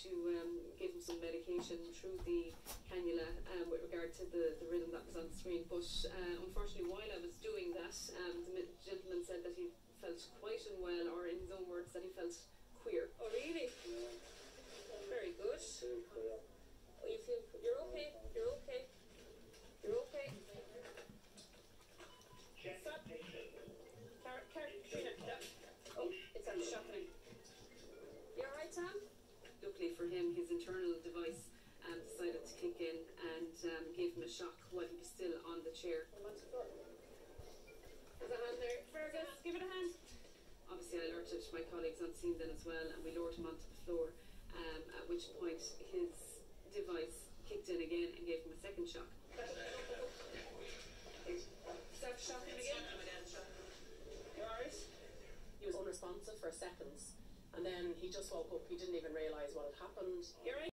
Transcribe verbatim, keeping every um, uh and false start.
to um, give him some medication through the cannula um, with regard to the, the rhythm that was on the screen. But uh, unfortunately, while I was doing that, um, the gentleman said that he felt quite unwell, or in his own words, that he felt queer. Oh, really? Very good. Oh, you feel you're okay? You're okay? You're okay? Stop. Car Car Katrina. Oh, it's on shocking. You alright, Tom? Luckily for him, his internal device um, decided to kick in and um, gave him a shock while he was still on the chair. There's a hand there. Fergus, give it a hand. Obviously, I alerted my colleagues on scene then as well, and we lowered him onto the floor, um, at which point his device kicked in again and gave him a second shock. Start shocking again. You alright? He was unresponsive for seconds, and then he just woke up. He didn't even realise what had happened. You're right.